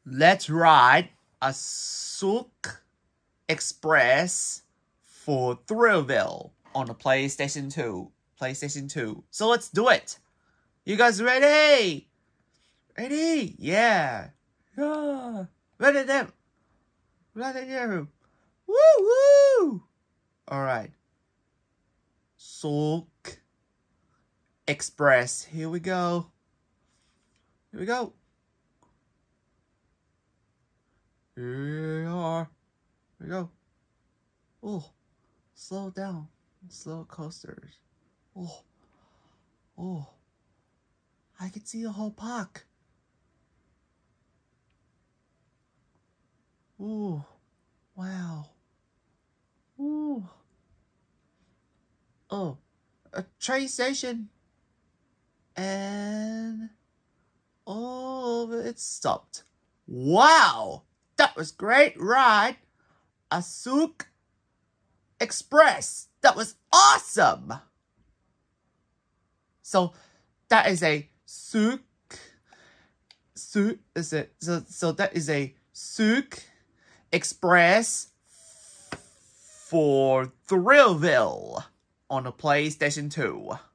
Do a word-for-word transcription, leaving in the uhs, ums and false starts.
Let's ride a Souk Express for Thrillville on the PlayStation two. PlayStation two. So let's do it. You guys ready? Ready? Yeah. Yeah. Ready them. Ready them. Woo woo. Alright. Souk Express. Here we go. Here we go. Here we are. Here we go. Oh, slow down. Slow coasters. Oh, oh. I can see the whole park. Ooh, wow. Ooh. Oh, a train station. And all of it stopped. Wow, that was great ride. A Souk Express. That was awesome. So that is a Souk. Souk is it? So so that is a Souk Express for Thrillville on the PlayStation two.